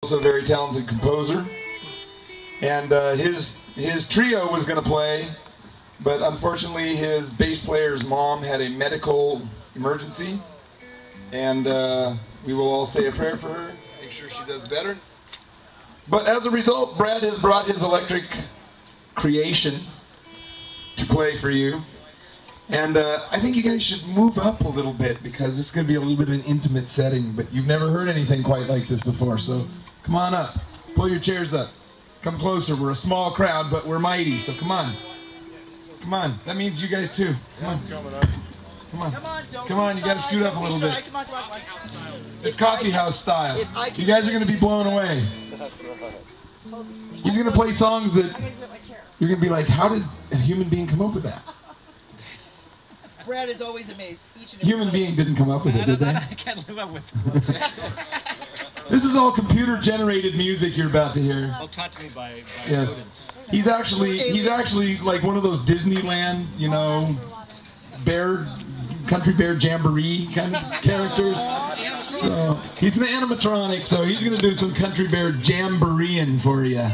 Also a very talented composer, and his trio was going to play, but unfortunately his bass player's mom had a medical emergency, and we will all say a prayer for her, make sure she does better. But as a result, Brad has brought his electric creation to play for you, and I think you guys should move up a little bit because it's going to be a little bit of an intimate setting, but you've never heard anything quite like this before, so come on up. Pull your chairs up. Come closer. We're a small crowd, but we're mighty, so come on. Come on. That means you guys too. Come on. Come on. Come on, you got to scoot up a little bit. It's coffee house style. You guys are going to be blown away. He's going to play songs that you're going to be like, how did a human being come up with that? Brad is always amazed. Human being didn't come up with it, did they? I can't live up with it. This is all computer-generated music you're about to hear. All taught to me by Yes. He's actually like one of those Disneyland, you know, country bear jamboree kind of characters. So he's an animatronic, so he's gonna do some country bear jamboreeing for you.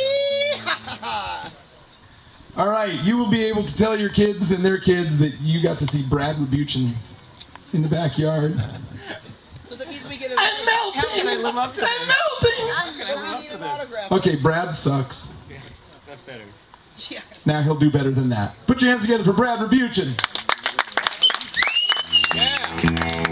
All right, you will be able to tell your kids and their kids that you got to see Brad Rebuchin in the backyard. So that means we get a... I'm melting! How can I live up to this? I'm melting! How can I live up to this? autograph. Okay, Brad sucks. Yeah, that's better. Yeah. Now he'll do better than that. Put your hands together for Brad Rebuchin. Yeah.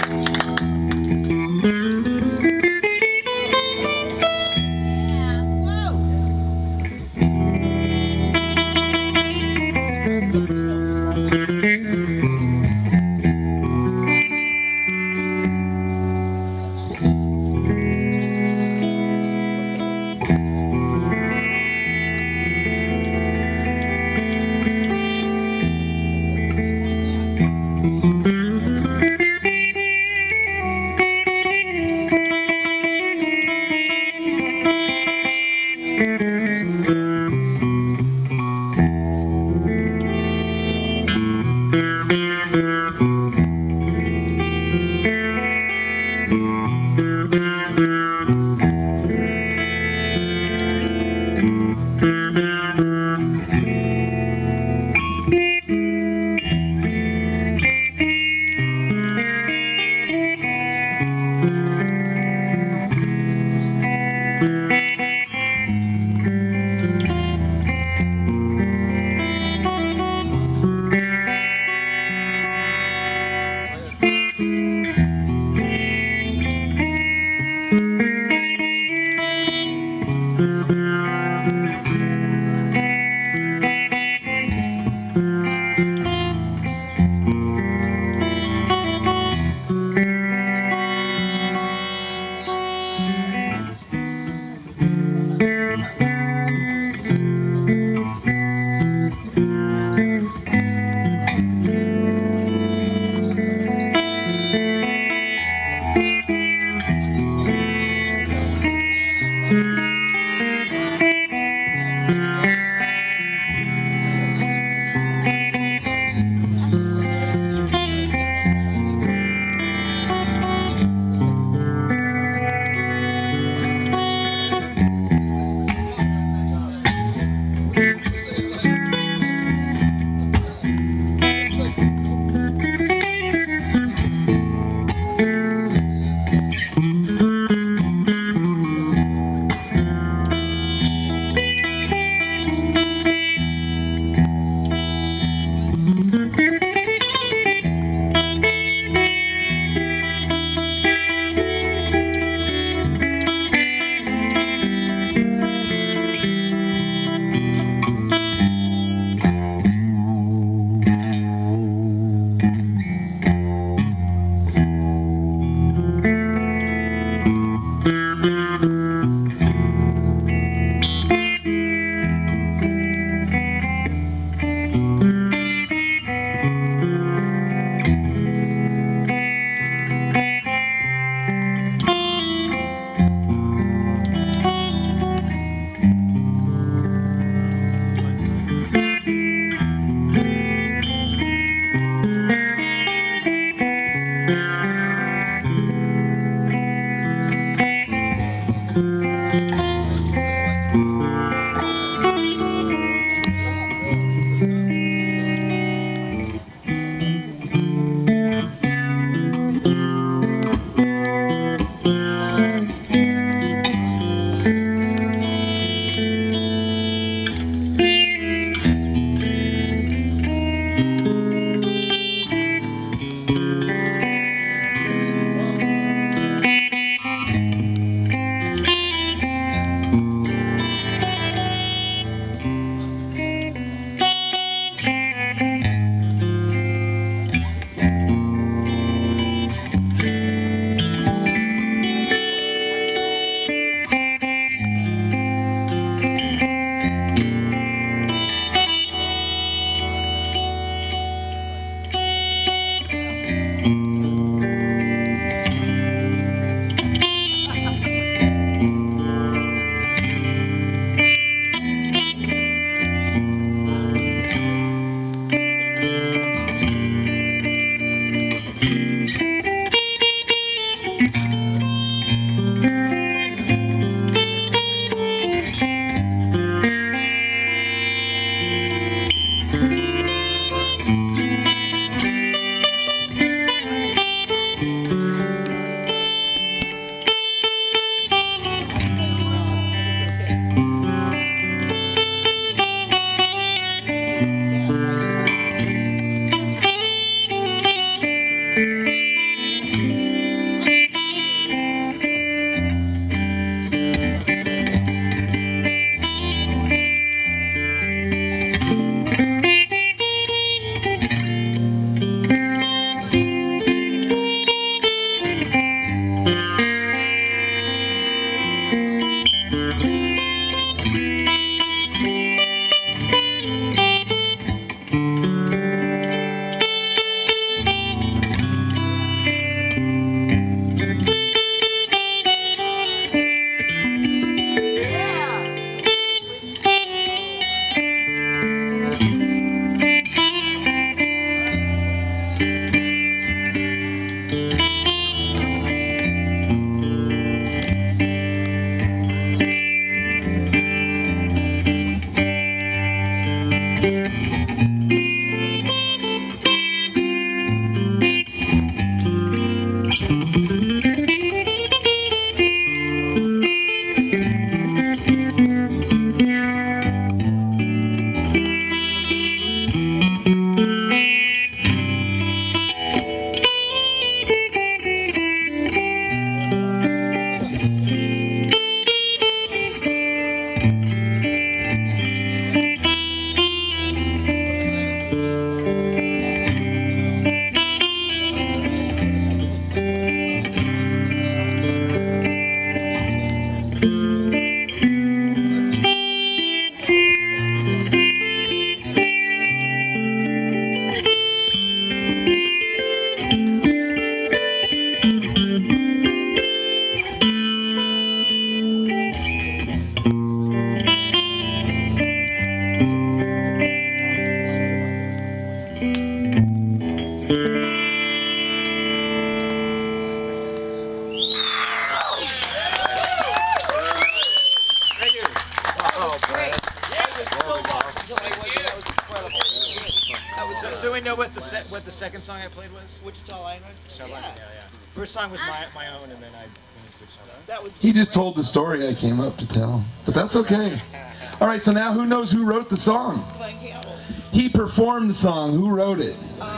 So we know what the second song I played was? Wichita Lineman? Yeah. First song was my own, and then I switched it. That was He just told the story I came up to tell, but that's okay. All right, so now who knows who wrote the song? Glenn Campbell. He performed the song. Who wrote it?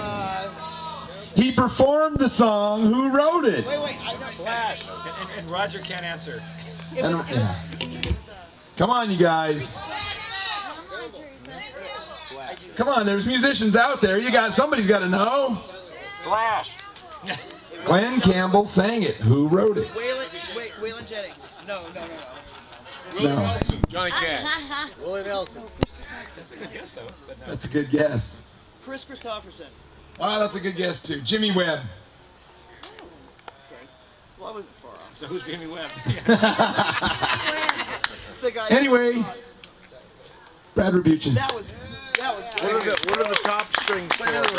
He performed the song. Who wrote it? Wait, I know. Slash. And Roger can't answer. It was, Come on, you guys. Come on, there's musicians out there. Somebody's got to know. Slash. Glenn Campbell sang it. Who wrote it? Waylon Jennings. No. No. Johnny Cash. Willie Nelson. That's a good guess, though. But no. That's a good guess. Chris Christopherson. Oh, that's a good guess, too. Jimmy Webb. Okay. Well, I wasn't far off. So who's Jimmy Webb? The guy. Anyway, Brad Rebuchin. That was. What are the top strings for, Brad?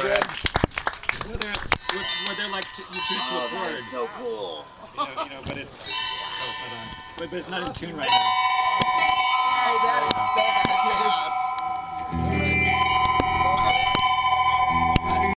Where they're like you teach to a Oh, that chord. is so cool. You know, but it's but it's not in tune right now.